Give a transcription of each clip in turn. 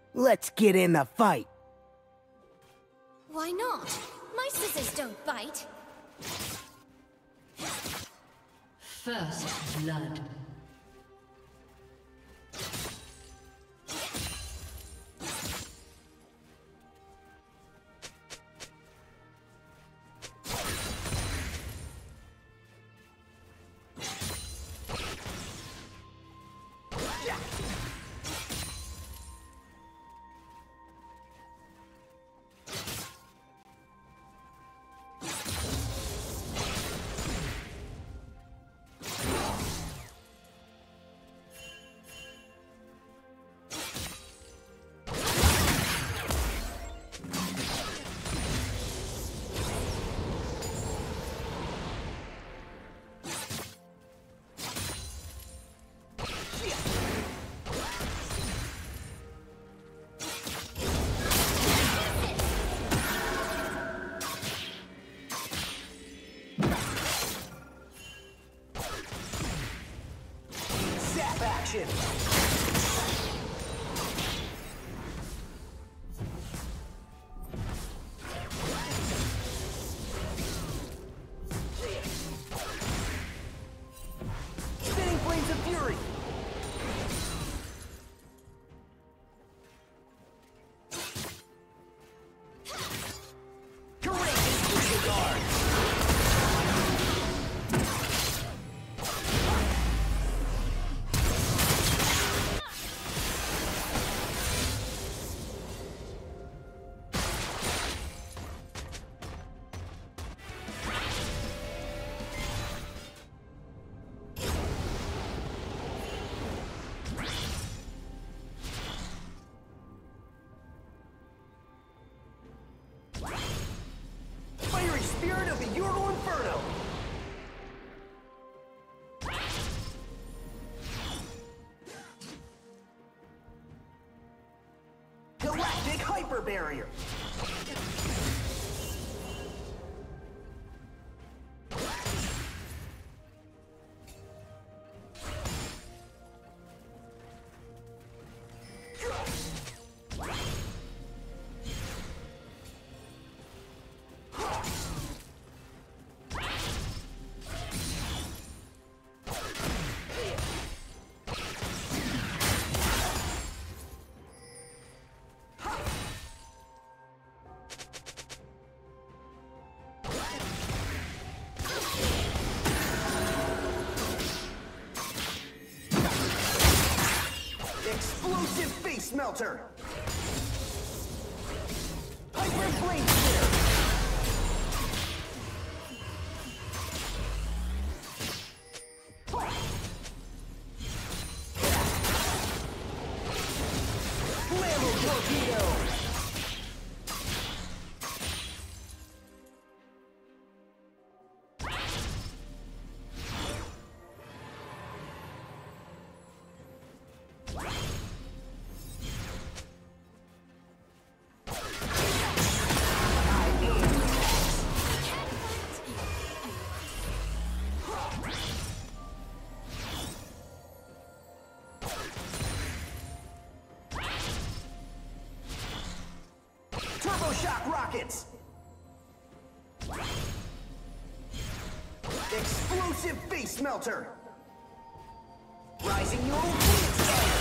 Let's get in the fight. Why not? My scissors don't bite. First blood. Action! Spinning flames of fury! Courageous disregard! Spirit of the Ural Inferno! Galactic Hyper Barrier! Explosive face melter! Hyper flame spitter! Flammable torpedo! Turbo shock rockets! Explosive face melter! Rising Ural Phoenix!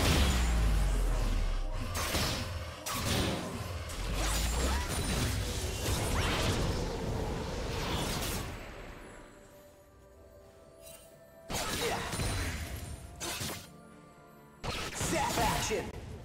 Zap action!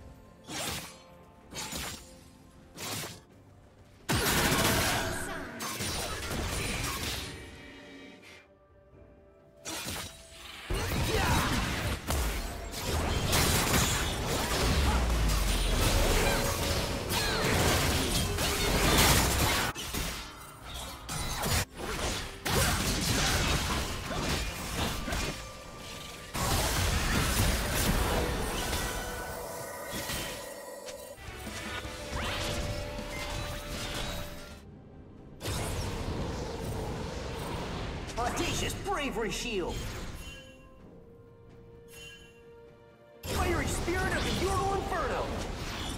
Audacious bravery shield! Fiery spirit of the Ural Inferno!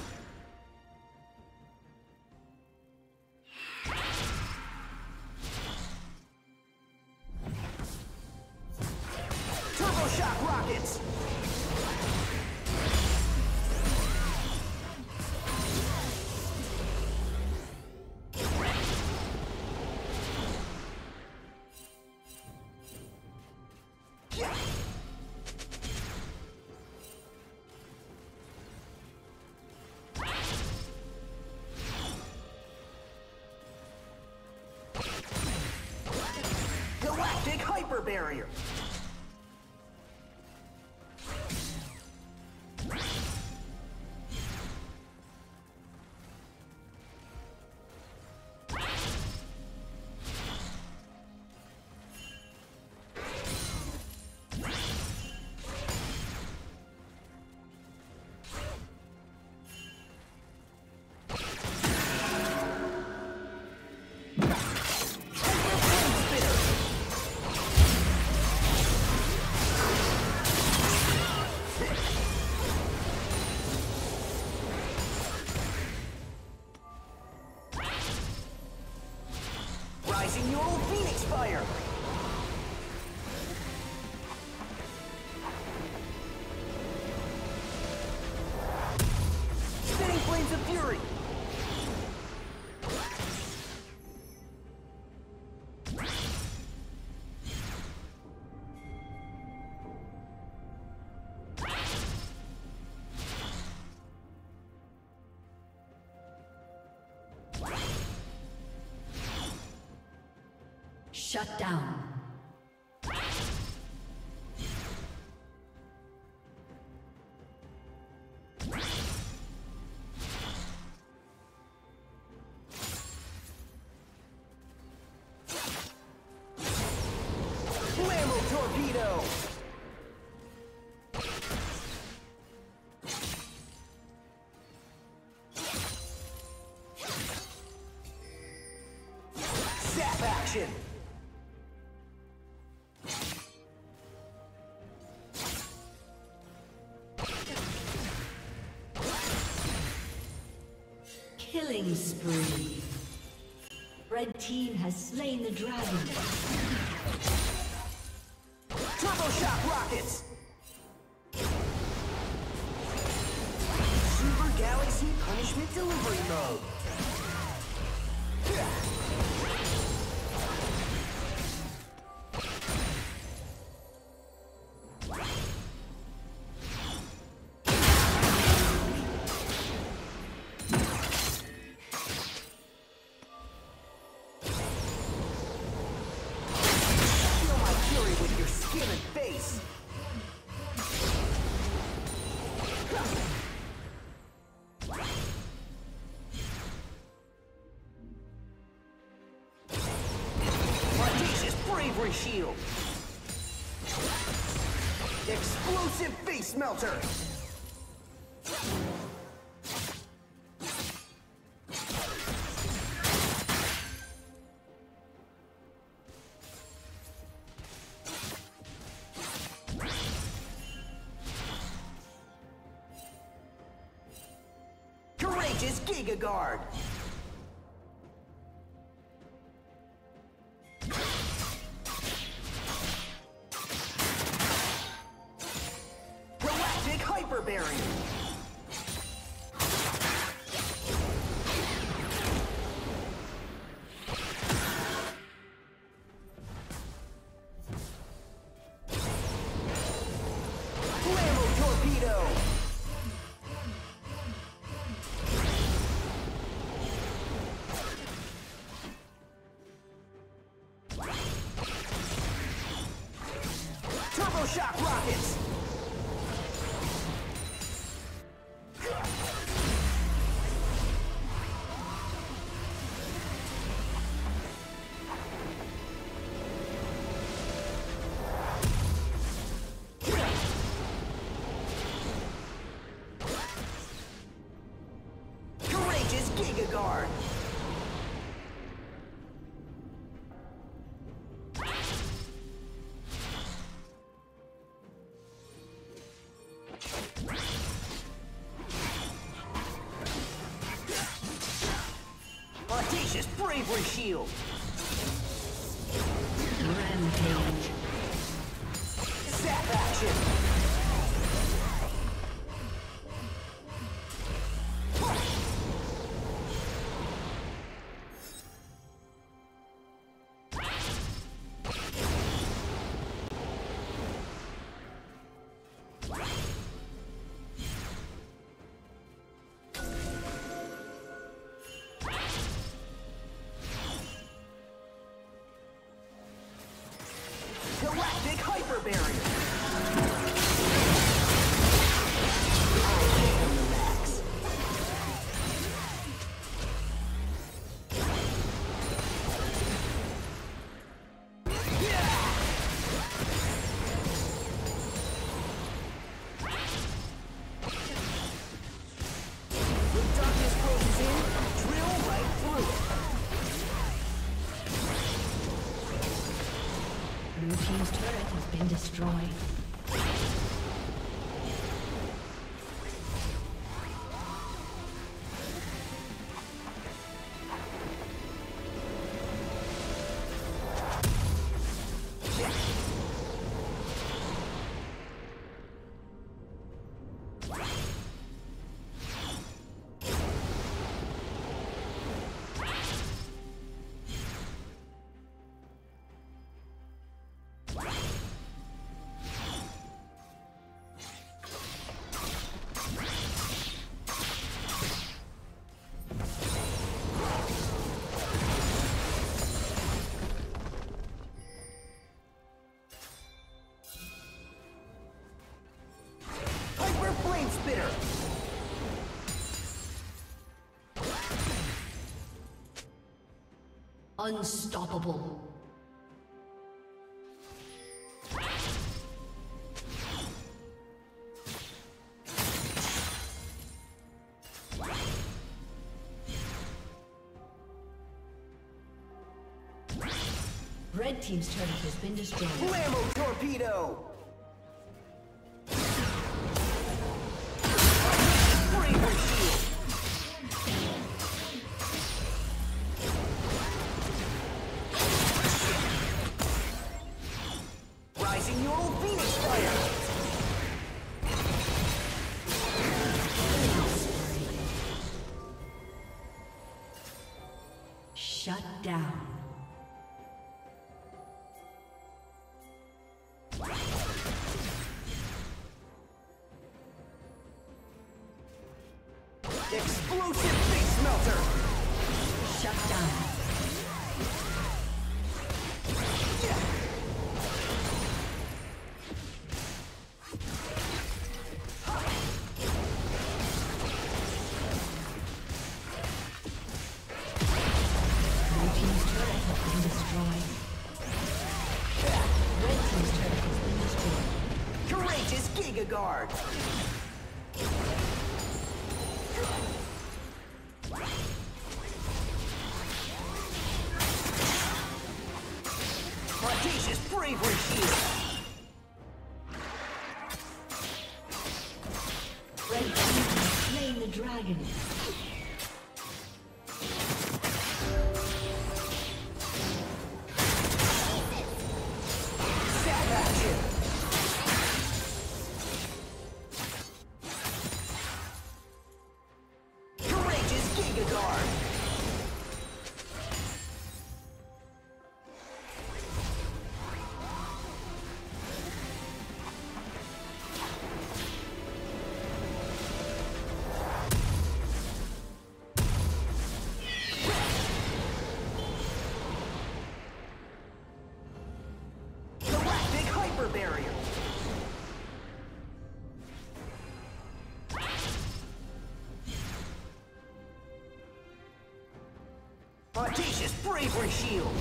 barrier. Rising your old Phoenix Fire! Spinning Flames of Fury! Shut down. Blammo Torpedo! Zap action! Killing spree. Red team has slain the dragon. Turbo Shock Rockets! Super Galaxy Punishment Delivery Mode! Feel my fury with your skin and face! Audacious Bravery Shield! Explosive Face Melter! Courageous Giga Guard! Galactic Hyper Barrier! Blammo Torpedo! Turbo Shock Rockets! Courageous Giga Guard! Audacious Bravery Shield! Rampage. Zap action! Galactic team's turret has been destroyed. Unstoppable. Red team's turret has been destroyed. Blammo torpedo! Bravery shield! Rising neural phoenix fire! Shut down. Explosive face melter! Shut down. Blue team's turret has been destroyed. Red team's turret has been destroyed. Courageous Giga Guard! Audacious Bravery Shield! Red team has slain the dragon. Sap action! Courageous Giga Guard! Galactic Hyper Barrier! Audacious Bravery Shield!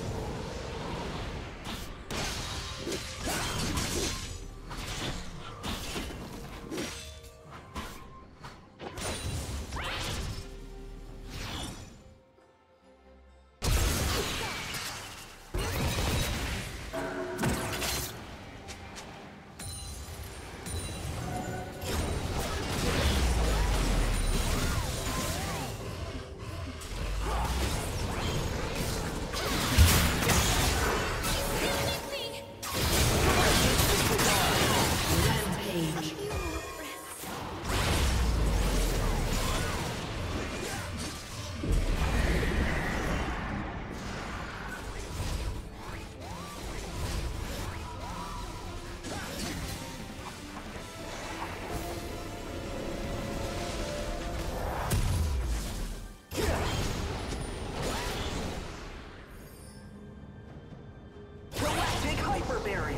Galactic Hyper Barrier!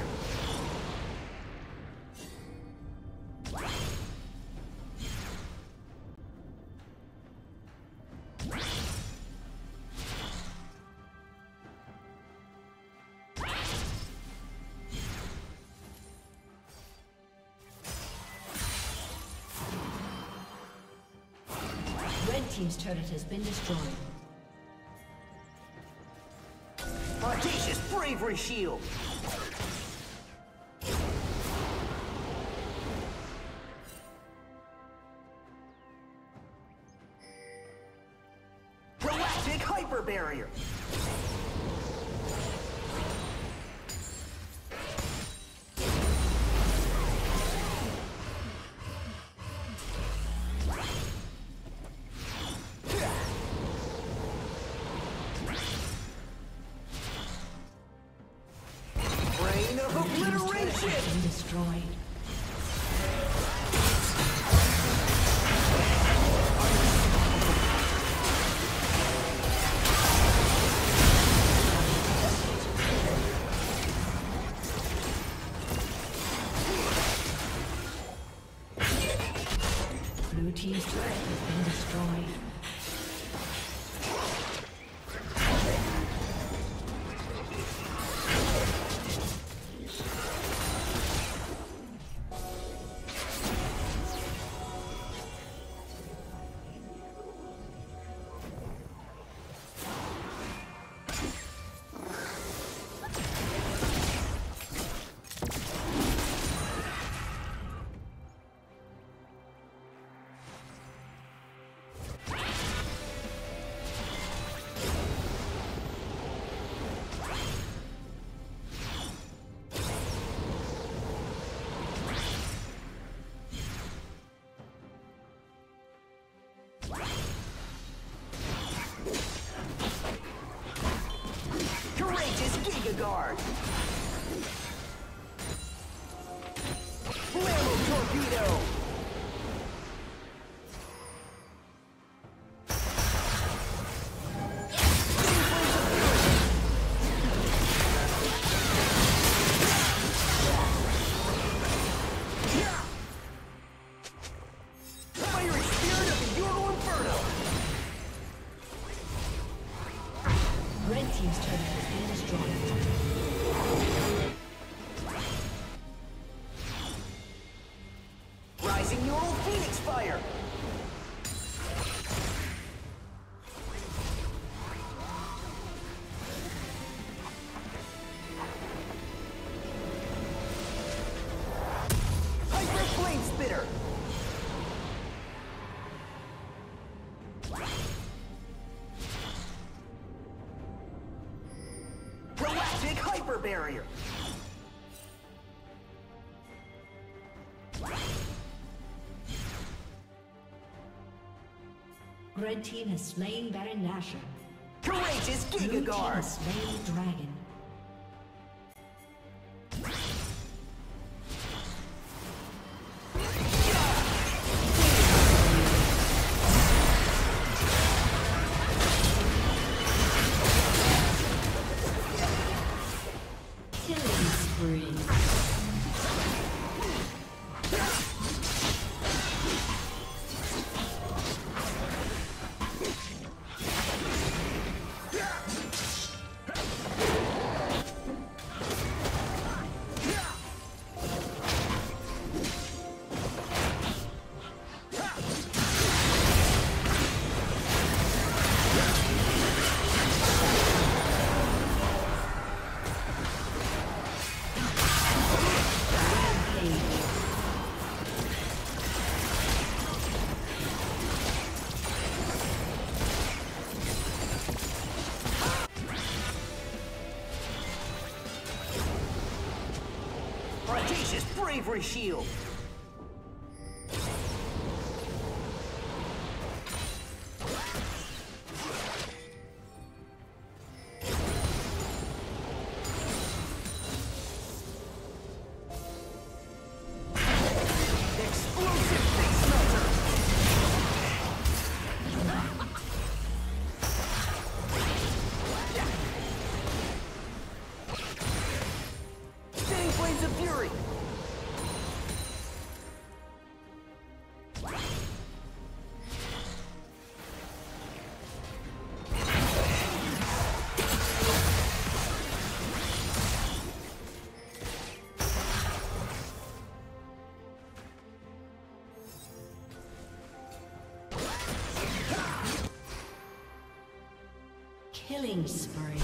Red team's turret has been destroyed. Audacious Bravery Shield! hyper barrier. Brain of obliteration. Destroyed. Blue team's turret has been destroyed. Guard. Flammo torpedo. Fiery spirit of the Euro Inferno. Red team's turret has been destroyed. Rising neural phoenix fire. Hyper flame spitter. Galactic hyper barrier. Red team has slain Baron Nashor. Courageous Blue team Giga Guard. has slain the dragon. Killing spree. Audacious bravery shield. Explosive face melter. Spinning blades of fury. Killing spree.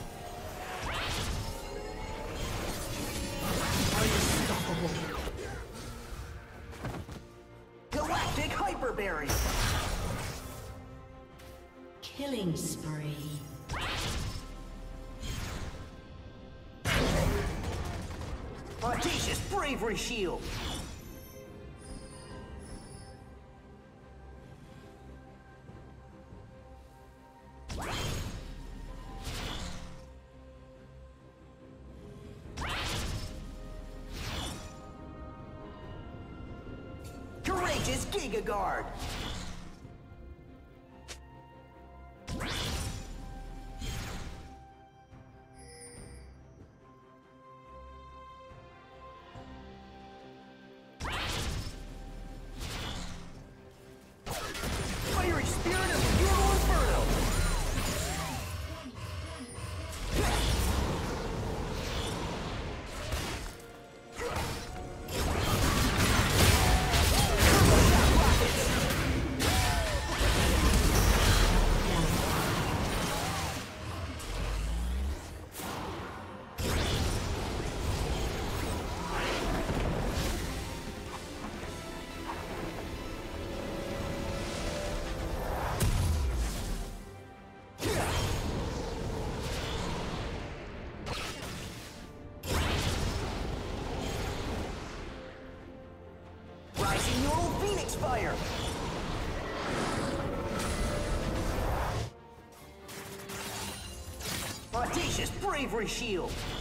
Unstoppable. Audacious bravery shield. Courageous Giga Guard. Fiery Spirit of the Euro Inferno. Rising Neural Phoenix Fire. Audacious Bravery Shield.